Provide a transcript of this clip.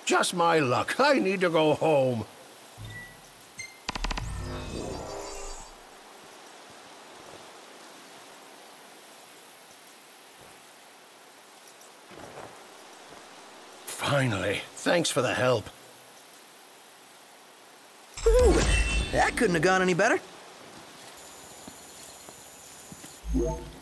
Just my luck. I need to go home. Finally. Thanks for the help. Ooh, that couldn't have gone any better.